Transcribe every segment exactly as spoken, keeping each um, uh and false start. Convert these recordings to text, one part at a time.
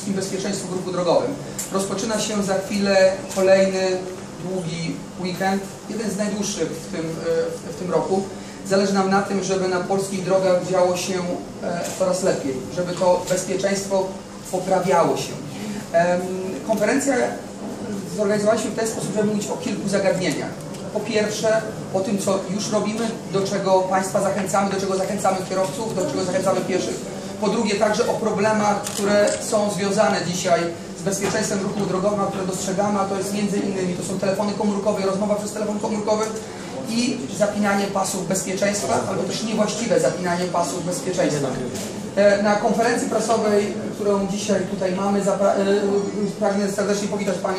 wszystkim bezpieczeństwu w ruchu drogowym. Rozpoczyna się za chwilę kolejny długi weekend, jeden z najdłuższych w tym, w tym roku. Zależy nam na tym, żeby na polskich drogach działo się coraz lepiej, żeby to bezpieczeństwo poprawiało się. Konferencję zorganizowaliśmy w ten sposób, żeby mówić o kilku zagadnieniach. Po pierwsze, o tym, co już robimy, do czego Państwa zachęcamy, do czego zachęcamy kierowców, do czego zachęcamy pieszych. Po drugie, także o problemach, które są związane dzisiaj z bezpieczeństwem ruchu drogowego, które dostrzegamy, a to jest między innymi, to są telefony komórkowe, rozmowa przez telefon komórkowy i zapinanie pasów bezpieczeństwa, albo też niewłaściwe zapinanie pasów bezpieczeństwa. Na konferencji prasowej, którą dzisiaj tutaj mamy, pragnę serdecznie powitać Panią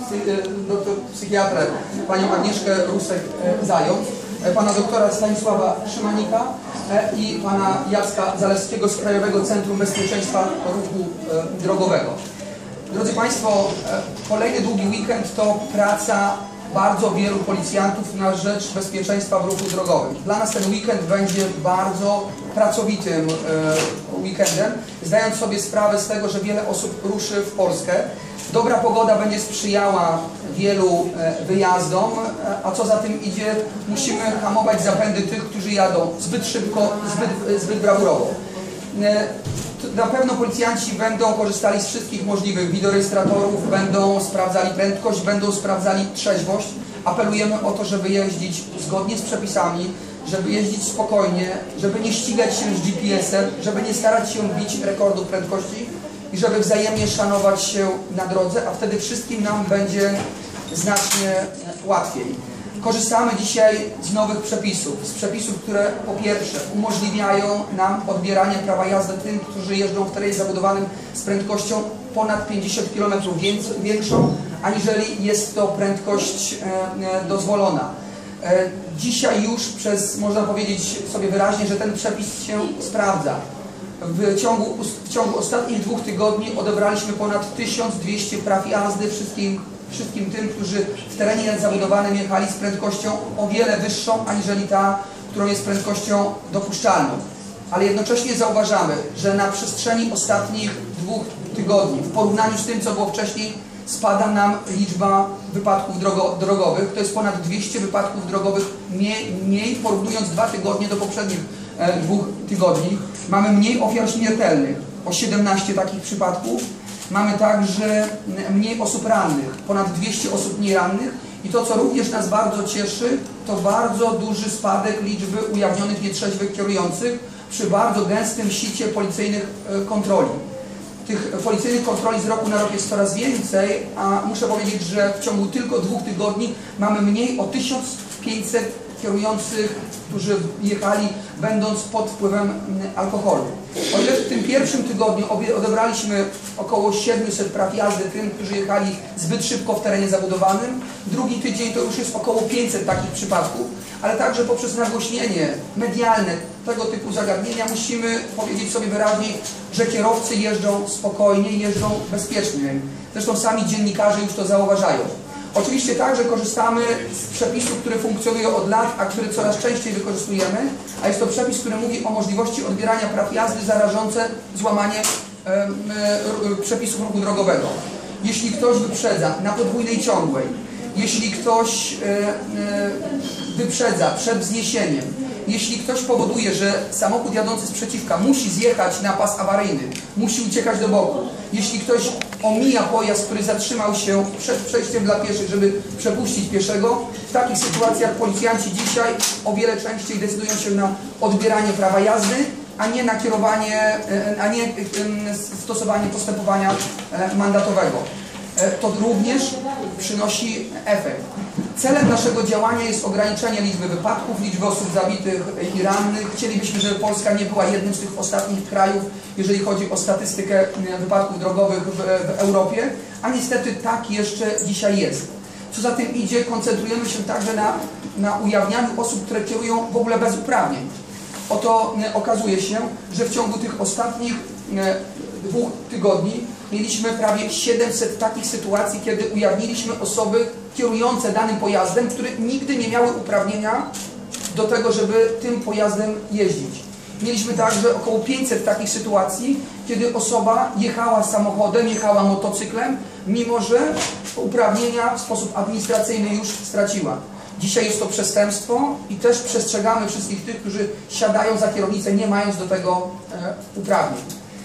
doktor psychiatrę, Panią Agnieszkę Rusek-Zając, Pana doktora Stanisława Szymanika i Pana Jacka Zalewskiego z Krajowego Centrum Bezpieczeństwa Ruchu Drogowego. Drodzy Państwo, kolejny długi weekend to praca bardzo wielu policjantów na rzecz bezpieczeństwa w ruchu drogowym. Dla nas ten weekend będzie bardzo pracowitym e, weekendem, zdając sobie sprawę z tego, że wiele osób ruszy w Polskę. Dobra pogoda będzie sprzyjała wielu e, wyjazdom, e, a co za tym idzie, musimy hamować zapędy tych, którzy jadą zbyt szybko, zbyt, zbyt brawurowo. E, Na pewno policjanci będą korzystali z wszystkich możliwych wideorejestratorów, będą sprawdzali prędkość, będą sprawdzali trzeźwość. Apelujemy o to, żeby jeździć zgodnie z przepisami, żeby jeździć spokojnie, żeby nie ścigać się z G P S em, żeby nie starać się bić rekordów prędkości i żeby wzajemnie szanować się na drodze, a wtedy wszystkim nam będzie znacznie łatwiej. Korzystamy dzisiaj z nowych przepisów, z przepisów, które po pierwsze umożliwiają nam odbieranie prawa jazdy tym, którzy jeżdżą w terenie zabudowanym z prędkością ponad pięćdziesiąt kilometrów większą, aniżeli jest to prędkość e, dozwolona. E, dzisiaj już przez, można powiedzieć sobie wyraźnie, że ten przepis się sprawdza. W ciągu, w ciągu ostatnich dwóch tygodni odebraliśmy ponad tysiąc dwieście praw jazdy wszystkim wszystkim tym, którzy w terenie zabudowanym jechali z prędkością o wiele wyższą, aniżeli ta, którą jest prędkością dopuszczalną. Ale jednocześnie zauważamy, że na przestrzeni ostatnich dwóch tygodni, w porównaniu z tym, co było wcześniej, spada nam liczba wypadków drogo drogowych. To jest ponad dwieście wypadków drogowych mniej, mniej porównując dwa tygodnie do poprzednich e, dwóch tygodni. Mamy mniej ofiar śmiertelnych, o siedemnaście takich przypadków. Mamy także mniej osób rannych, ponad dwieście osób mniej rannych i to, co również nas bardzo cieszy, to bardzo duży spadek liczby ujawnionych nietrzeźwych kierujących przy bardzo gęstym sicie policyjnych kontroli. Tych policyjnych kontroli z roku na rok jest coraz więcej, a muszę powiedzieć, że w ciągu tylko dwóch tygodni mamy mniej o tysiąc pięćset kierujących, którzy jechali będąc pod wpływem alkoholu. O ile w tym pierwszym tygodniu odebraliśmy około siedemset praw jazdy tym, którzy jechali zbyt szybko w terenie zabudowanym, drugi tydzień to już jest około pięćset takich przypadków, ale także poprzez nagłośnienie medialne tego typu zagadnienia musimy powiedzieć sobie wyraźniej, że kierowcy jeżdżą spokojnie, jeżdżą bezpiecznie. Zresztą sami dziennikarze już to zauważają. Oczywiście także korzystamy z przepisów, które funkcjonują od lat, a które coraz częściej wykorzystujemy, a jest to przepis, który mówi o możliwości odbierania praw jazdy za rażące złamanie e, e, przepisów ruchu drogowego. Jeśli ktoś wyprzedza na podwójnej ciągłej, jeśli ktoś e, e, wyprzedza przed wzniesieniem, jeśli ktoś powoduje, że samochód jadący z przeciwka musi zjechać na pas awaryjny, musi uciekać do boku, jeśli ktoś omija pojazd, który zatrzymał się przed przejściem dla pieszych, żeby przepuścić pieszego, w takich sytuacjach policjanci dzisiaj o wiele częściej decydują się na odbieranie prawa jazdy, a nie na kierowanie, a nie stosowanie postępowania mandatowego. To również przynosi efekt. Celem naszego działania jest ograniczenie liczby wypadków, liczby osób zabitych i rannych. Chcielibyśmy, żeby Polska nie była jednym z tych ostatnich krajów, jeżeli chodzi o statystykę wypadków drogowych w, w Europie, a niestety tak jeszcze dzisiaj jest. Co za tym idzie, koncentrujemy się także na, na ujawnianiu osób, które kierują w ogóle bez uprawnień. Oto okazuje się, że w ciągu tych ostatnich dwóch tygodni mieliśmy prawie siedemset takich sytuacji, kiedy ujawniliśmy osoby kierujące danym pojazdem, które nigdy nie miały uprawnienia do tego, żeby tym pojazdem jeździć. Mieliśmy także około pięćset takich sytuacji, kiedy osoba jechała samochodem, jechała motocyklem, mimo że uprawnienia w sposób administracyjny już straciła. Dzisiaj jest to przestępstwo i też przestrzegamy wszystkich tych, którzy siadają za kierownicę, nie mając do tego e, uprawnień.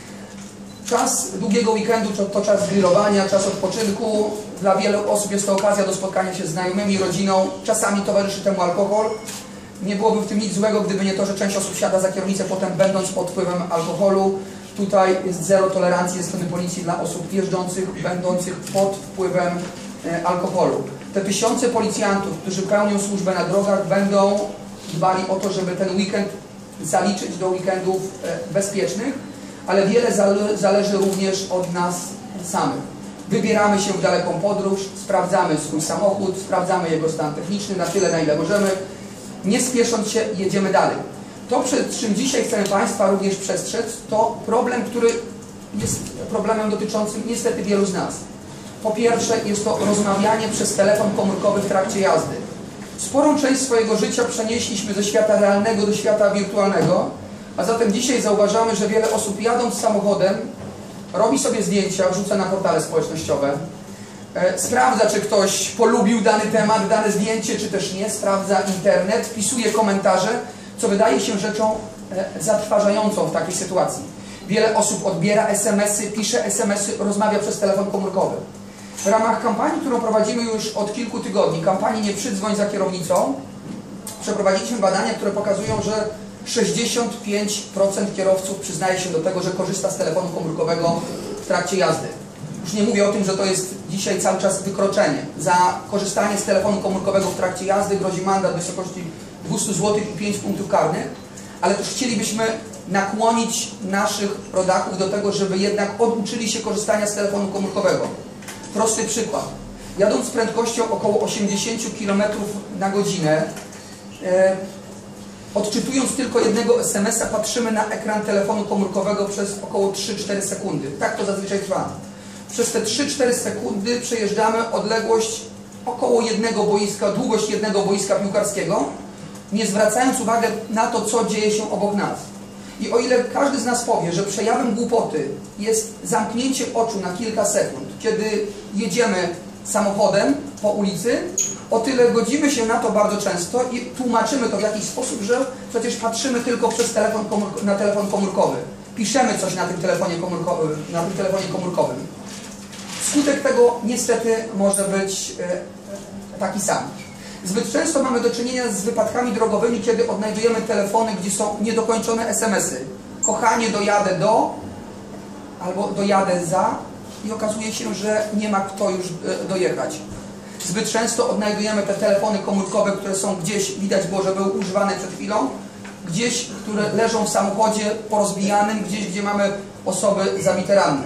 Czas długiego weekendu to, to czas grillowania, czas odpoczynku. Dla wielu osób jest to okazja do spotkania się z znajomymi, rodziną. Czasami towarzyszy temu alkohol. Nie byłoby w tym nic złego, gdyby nie to, że część osób siada za kierownicę potem będąc pod wpływem alkoholu. Tutaj jest zero tolerancji ze strony policji dla osób jeżdżących, będących pod wpływem e, alkoholu. Te tysiące policjantów, którzy pełnią służbę na drogach, będą dbali o to, żeby ten weekend zaliczyć do weekendów e, bezpiecznych, ale wiele zale zależy również od nas samych. Wybieramy się w daleką podróż, sprawdzamy swój samochód, sprawdzamy jego stan techniczny na tyle, na ile możemy. Nie spiesząc się, jedziemy dalej. To, przed czym dzisiaj chcemy Państwa również przestrzec, to problem, który jest problemem dotyczącym niestety wielu z nas. Po pierwsze, jest to rozmawianie przez telefon komórkowy w trakcie jazdy. Sporą część swojego życia przenieśliśmy ze świata realnego do świata wirtualnego, a zatem dzisiaj zauważamy, że wiele osób jadąc samochodem robi sobie zdjęcia, wrzuca na portale społecznościowe, e, sprawdza, czy ktoś polubił dany temat, dane zdjęcie, czy też nie, sprawdza internet, wpisuje komentarze, co wydaje się rzeczą e, zatrważającą w takiej sytuacji. Wiele osób odbiera es em esy, pisze es em esy, rozmawia przez telefon komórkowy. W ramach kampanii, którą prowadzimy już od kilku tygodni, kampanii Nie przydzwoń za kierownicą, przeprowadziliśmy badania, które pokazują, że sześćdziesiąt pięć procent kierowców przyznaje się do tego, że korzysta z telefonu komórkowego w trakcie jazdy. Już nie mówię o tym, że to jest dzisiaj cały czas wykroczenie. Za korzystanie z telefonu komórkowego w trakcie jazdy grozi mandat w wysokości dwieście złotych i pięć punktów karnych, ale też chcielibyśmy nakłonić naszych rodaków do tego, żeby jednak oduczyli się korzystania z telefonu komórkowego. Prosty przykład. Jadąc z prędkością około osiemdziesiąt kilometrów na godzinę, e, odczytując tylko jednego es em esa, patrzymy na ekran telefonu komórkowego przez około trzy cztery sekundy. Tak to zazwyczaj trwa. Przez te trzy cztery sekundy przejeżdżamy odległość około jednego boiska, długość jednego boiska piłkarskiego, nie zwracając uwagi na to, co dzieje się obok nas. I o ile każdy z nas powie, że przejawem głupoty jest zamknięcie oczu na kilka sekund, kiedy jedziemy samochodem po ulicy, o tyle godzimy się na to bardzo często i tłumaczymy to w jakiś sposób, że przecież patrzymy tylko przez telefon na telefon komórkowy. Piszemy coś na tym telefonie komórkowym. Na tym telefonie komórkowym. Skutek tego niestety może być e, taki sam. Zbyt często mamy do czynienia z wypadkami drogowymi, kiedy odnajdujemy telefony, gdzie są niedokończone es em esy. Kochanie, dojadę do, albo dojadę za i okazuje się, że nie ma kto już dojechać. Zbyt często odnajdujemy te telefony komórkowe, które są gdzieś, widać było, że były używane przed chwilą, gdzieś, które leżą w samochodzie porozbijanym, gdzieś, gdzie mamy osoby zabite ranne.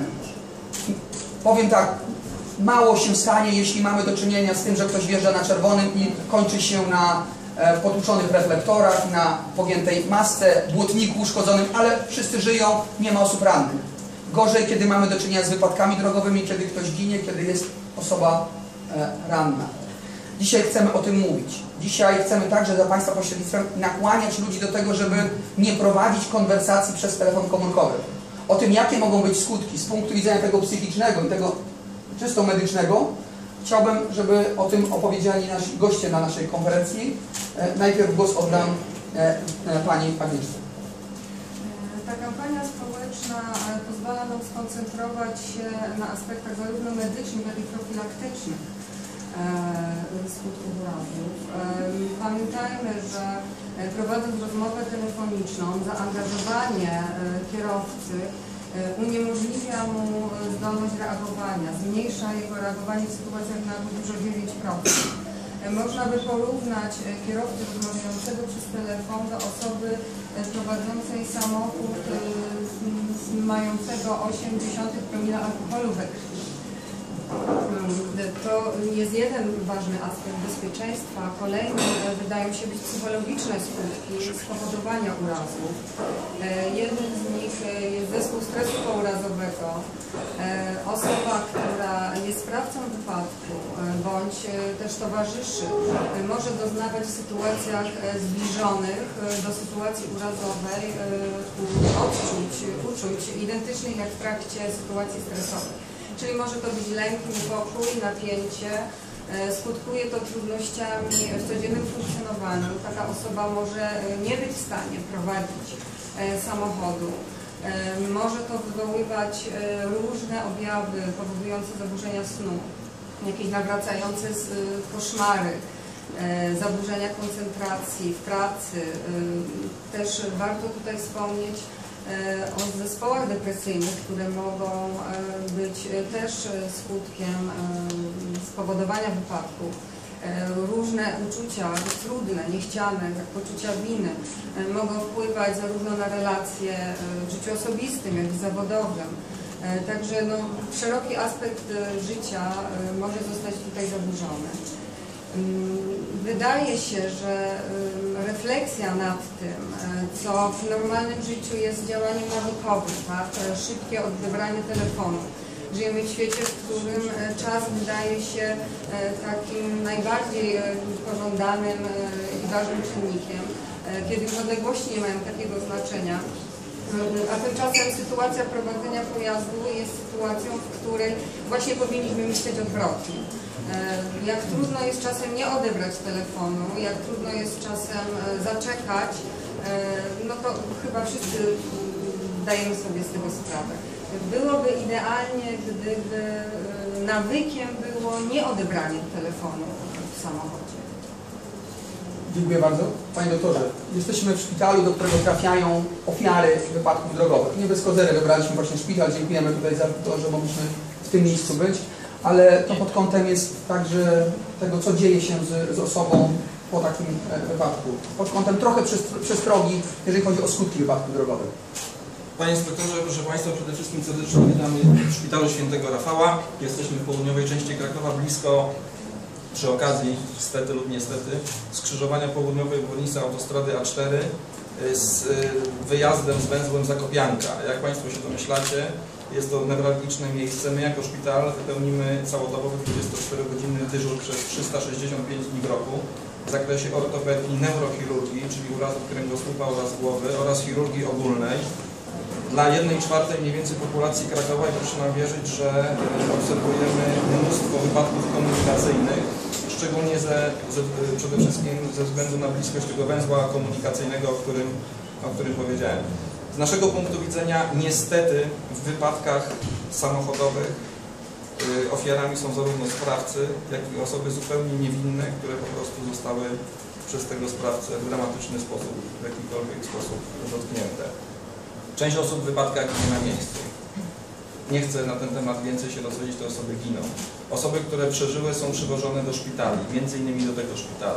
Powiem tak, mało się stanie, jeśli mamy do czynienia z tym, że ktoś wjeżdża na czerwonym i kończy się na e, potłuczonych reflektorach, na pogiętej masce, błotniku uszkodzonym, ale wszyscy żyją, nie ma osób rannych. Gorzej, kiedy mamy do czynienia z wypadkami drogowymi, kiedy ktoś ginie, kiedy jest osoba e, ranna. Dzisiaj chcemy o tym mówić. Dzisiaj chcemy także za Państwa pośrednictwem nakłaniać ludzi do tego, żeby nie prowadzić konwersacji przez telefon komórkowy. O tym, jakie mogą być skutki z punktu widzenia tego psychicznego i tego czysto medycznego, chciałbym, żeby o tym opowiedzieli nasi goście na naszej konferencji. E, najpierw głos oddam e, e, Pani Agnieszce. Ta kampania społeczna pozwala nam skoncentrować się na aspektach zarówno medycznych, jak i profilaktycznych skutków urazów. Pamiętajmy, że prowadząc rozmowę telefoniczną, zaangażowanie kierowcy uniemożliwia mu zdolność reagowania, zmniejsza jego reagowanie w sytuacjach na dużo dziewięć procent. Można by porównać kierowcę rozmawiającego przez telefon do osoby prowadzącej samochód mającego osiem dziesiątych promila alkoholu we krwi. To jest jeden ważny aspekt bezpieczeństwa. Kolejny wydają się być psychologiczne skutki spowodowania urazów. Jednym z nich jest zespół stresu pourazowego. Osoba, która jest sprawcą wypadku, bądź też towarzyszy może doznawać w sytuacjach zbliżonych do sytuacji urazowej odczuć, uczuć identycznych jak w trakcie sytuacji stresowej. Czyli może to być lęk, niepokój, napięcie, skutkuje to trudnościami w codziennym funkcjonowaniu. Taka osoba może nie być w stanie prowadzić samochodu. Może to wywoływać różne objawy powodujące zaburzenia snu, jakieś nawracające koszmary, zaburzenia koncentracji w pracy. Też warto tutaj wspomnieć o zespołach depresyjnych, które mogą być też skutkiem spowodowania wypadków. Różne uczucia trudne, niechciane, jak poczucia winy, mogą wpływać zarówno na relacje w życiu osobistym, jak i zawodowym. Także no, szeroki aspekt życia może zostać tutaj zaburzony. Wydaje się, że refleksja nad tym, co w normalnym życiu jest działaniem nawykowym, tak? Szybkie odebranie telefonu. Żyjemy w świecie, w którym czas wydaje się takim najbardziej pożądanym i ważnym czynnikiem, kiedy już odległości nie mają takiego znaczenia. A tymczasem sytuacja prowadzenia pojazdu jest sytuacją, w której właśnie powinniśmy myśleć odwrotnie. Jak trudno jest czasem nie odebrać telefonu, jak trudno jest czasem zaczekać, no to chyba wszyscy dajemy sobie z tego sprawę. Byłoby idealnie, gdyby nawykiem było nie odebranie telefonu w samochodzie. Dziękuję bardzo. Panie doktorze, jesteśmy w szpitalu, do którego trafiają ofiary wypadków drogowych. Nie bez kozery wybraliśmy właśnie szpital. Dziękujemy tutaj za to, że mogliśmy w tym miejscu być. Ale to pod kątem jest także tego, co dzieje się z, z osobą po takim wypadku. Pod kątem trochę przestrogi, jeżeli chodzi o skutki wypadków drogowych. Panie inspektorze, proszę Państwa, przede wszystkim serdecznie witamy w Szpitalu Świętego Rafała. Jesteśmy w południowej części Krakowa, blisko, przy okazji, stety lub niestety, skrzyżowania południowej obwodnicy autostrady A cztery z wyjazdem z węzłem Zakopianka. Jak Państwo się domyślacie, jest to newralgiczne miejsce. My jako szpital wypełnimy całodobowy dwudziestoczterogodzinny dyżur przez trzysta sześćdziesiąt pięć dni w roku w zakresie ortopedii, neurochirurgii, czyli urazów kręgosłupa oraz głowy, oraz chirurgii ogólnej. Dla jednej czwartej mniej więcej populacji Krakowa i proszę nam wierzyć, że obserwujemy mnóstwo wypadków komunikacyjnych, szczególnie ze, ze, przede wszystkim ze względu na bliskość tego węzła komunikacyjnego, o którym, o którym powiedziałem. Z naszego punktu widzenia niestety w wypadkach samochodowych y, ofiarami są zarówno sprawcy, jak i osoby zupełnie niewinne, które po prostu zostały przez tego sprawcę w dramatyczny sposób, w jakikolwiek sposób dotknięte. Część osób w wypadkach ginie na miejscu. Nie chcę na ten temat więcej się rozwodzić, te osoby giną. Osoby, które przeżyły, są przywożone do szpitali, między innymi do tego szpitala.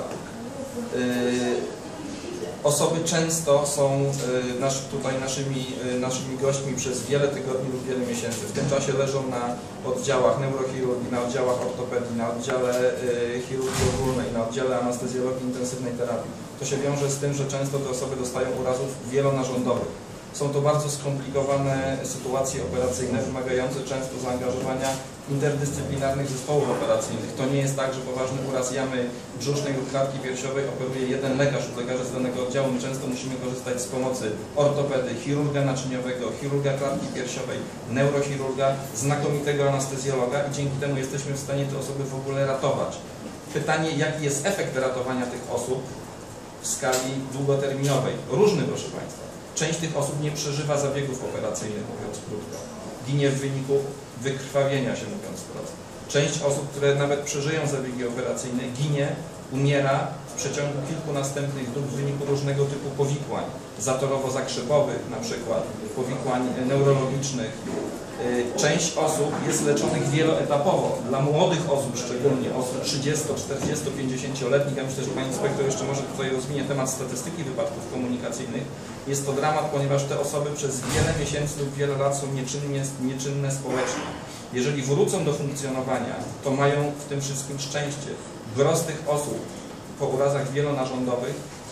Yy, Osoby często są y, nasz, tutaj naszymi, y, naszymi gośćmi przez wiele tygodni lub wiele miesięcy. W tym czasie leżą na oddziałach neurochirurgii, na oddziałach ortopedii, na oddziale y, chirurgii ogólnej, na oddziale anestezjologii intensywnej terapii. To się wiąże z tym, że często te osoby dostają urazów wielonarządowych. Są to bardzo skomplikowane sytuacje operacyjne, wymagające często zaangażowania interdyscyplinarnych zespołów operacyjnych. To nie jest tak, że poważny uraz jamy brzusznej lub klatki piersiowej operuje jeden lekarz lub lekarze z danego oddziału. My często musimy korzystać z pomocy ortopedy, chirurga naczyniowego, chirurga klatki piersiowej, neurochirurga, znakomitego anestezjologa i dzięki temu jesteśmy w stanie te osoby w ogóle ratować. Pytanie, jaki jest efekt ratowania tych osób w skali długoterminowej? Różny, proszę Państwa. Część tych osób nie przeżywa zabiegów operacyjnych, mówiąc krótko. Ginie w wyniku wykrwawienia się, mówiąc wprost. Część osób, które nawet przeżyją zabiegi operacyjne, ginie, umiera w przeciągu kilku następnych dób w wyniku różnego typu powikłań, zatorowo-zakrzepowych na przykład, powikłań neurologicznych. Część osób jest leczonych wieloetapowo. Dla młodych osób szczególnie, osób trzydziesto-, czterdziesto-, pięćdziesięcioletnich, ja myślę, że Pani Inspektor jeszcze może tutaj rozwinie temat statystyki wypadków komunikacyjnych. Jest to dramat, ponieważ te osoby przez wiele miesięcy lub wiele lat są nieczynnie, nieczynne społecznie. Jeżeli wrócą do funkcjonowania, to mają w tym wszystkim szczęście. Gros tych osób po urazach wielonarządowych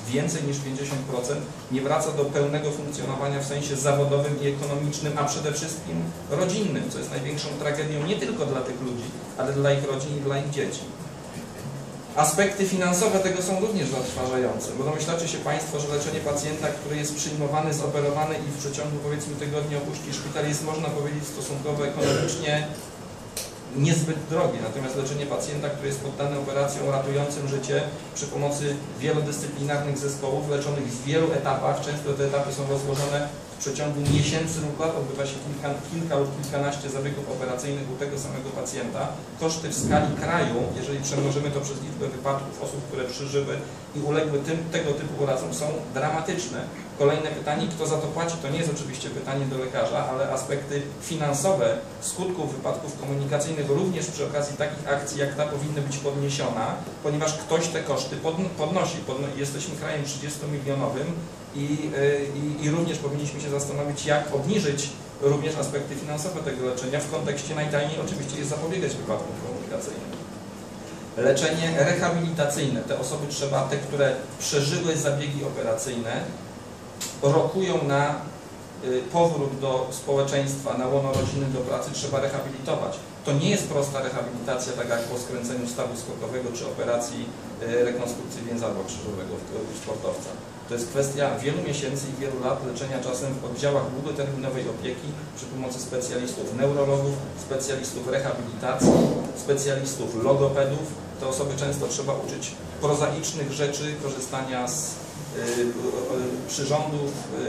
więcej niż pięćdziesiąt procent nie wraca do pełnego funkcjonowania w sensie zawodowym i ekonomicznym, a przede wszystkim rodzinnym, co jest największą tragedią nie tylko dla tych ludzi, ale dla ich rodzin i dla ich dzieci. Aspekty finansowe tego są również zatrważające, bo domyślacie się Państwo, że leczenie pacjenta, który jest przyjmowany, zoperowany i w przeciągu powiedzmy tygodnia opuści szpital, jest, można powiedzieć, stosunkowo ekonomicznie niezbyt drogie, natomiast leczenie pacjenta, który jest poddany operacjom ratującym życie przy pomocy wielodyscyplinarnych zespołów leczonych w wielu etapach, często te etapy są rozłożone w przeciągu miesięcy lub lat, odbywa się kilka, kilka lub kilkanaście zabiegów operacyjnych u tego samego pacjenta. Koszty w skali kraju, jeżeli przemnożymy to przez liczbę wypadków osób, które przeżyły i uległy tym, tego typu urazom, są dramatyczne. Kolejne pytanie, kto za to płaci, to nie jest oczywiście pytanie do lekarza, ale aspekty finansowe skutków wypadków komunikacyjnych również przy okazji takich akcji jak ta powinny być podniesiona, ponieważ ktoś te koszty podnosi. Podno jesteśmy krajem trzydziestomilionowym i, i, i również powinniśmy się zastanowić, jak obniżyć również aspekty finansowe tego leczenia. W kontekście najtaniej oczywiście jest zapobiegać wypadkom komunikacyjnym. Leczenie rehabilitacyjne. Te osoby trzeba, te, które przeżyły zabiegi operacyjne, rokują na powrót do społeczeństwa, na łono rodziny, do pracy, trzeba rehabilitować. To nie jest prosta rehabilitacja, tak jak po skręceniu stawu skokowego czy operacji rekonstrukcji więzadła krzyżowego u sportowca. To jest kwestia wielu miesięcy i wielu lat leczenia, czasem w oddziałach długoterminowej opieki przy pomocy specjalistów neurologów, specjalistów rehabilitacji, specjalistów logopedów. Te osoby często trzeba uczyć prozaicznych rzeczy, korzystania z przyrządów,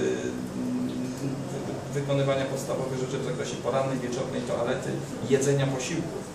wykonywania podstawowych rzeczy w zakresie porannej, wieczornej toalety, jedzenia posiłków.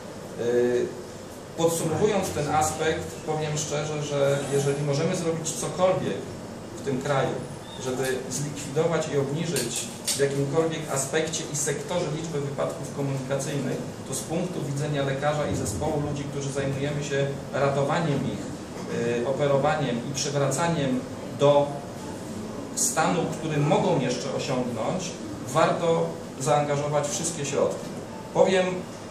Podsumowując ten aspekt, powiem szczerze, że jeżeli możemy zrobić cokolwiek w tym kraju, żeby zlikwidować i obniżyć w jakimkolwiek aspekcie i sektorze liczbę wypadków komunikacyjnych, to z punktu widzenia lekarza i zespołu ludzi, którzy zajmujemy się ratowaniem ich, operowaniem i przywracaniem do stanu, który mogą jeszcze osiągnąć, warto zaangażować wszystkie środki. Powiem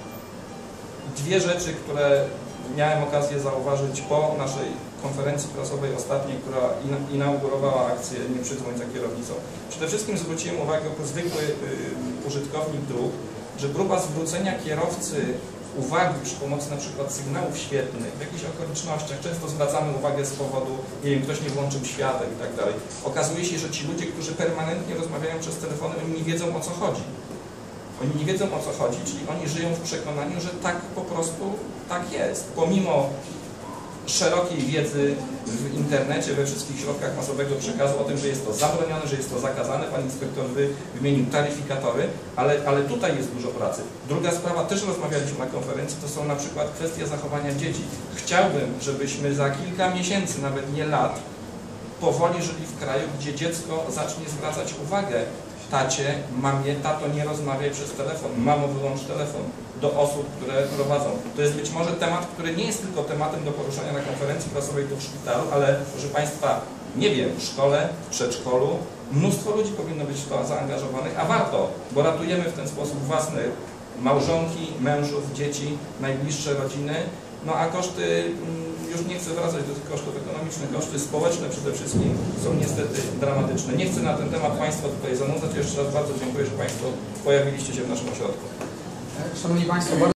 dwie rzeczy, które miałem okazję zauważyć po naszej konferencji prasowej ostatniej, która inaugurowała akcję Nie przydzwoń za kierownicą. Przede wszystkim zwróciłem uwagę jako zwykły y, użytkownik dróg, że próba zwrócenia kierowcy uwagi przy pomocy na przykład sygnałów świetlnych w jakichś okolicznościach, często zwracamy uwagę z powodu, nie wiem, ktoś nie włączył świateł i tak dalej. Okazuje się, że ci ludzie, którzy permanentnie rozmawiają przez telefony, oni nie wiedzą, o co chodzi. Oni nie wiedzą, o co chodzi, czyli oni żyją w przekonaniu, że tak po prostu tak jest. Pomimo szerokiej wiedzy w internecie, we wszystkich środkach masowego przekazu o tym, że jest to zabronione, że jest to zakazane. Pan inspektor wymienił taryfikatory, ale, ale tutaj jest dużo pracy. Druga sprawa, też rozmawialiśmy na konferencji, to są na przykład kwestie zachowania dzieci. Chciałbym, żebyśmy za kilka miesięcy, nawet nie lat, powoli żyli w kraju, gdzie dziecko zacznie zwracać uwagę tacie, mamie, tato, nie rozmawiaj przez telefon, mamo, wyłącz telefon, do osób, które prowadzą. To jest być może temat, który nie jest tylko tematem do poruszania na konferencji prasowej tu w szpitalu, ale proszę Państwa, nie wiem, w szkole, w przedszkolu, mnóstwo ludzi powinno być w to zaangażowanych, a warto, bo ratujemy w ten sposób własne małżonki, mężów, dzieci, najbliższe rodziny, no a koszty, już nie chcę wracać do tych kosztów ekonomicznych, koszty społeczne przede wszystkim są niestety dramatyczne. Nie chcę na ten temat Państwa tutaj zanudzać. Jeszcze raz bardzo dziękuję, że Państwo pojawiliście się w naszym ośrodku. Szanowni Państwo, bardzo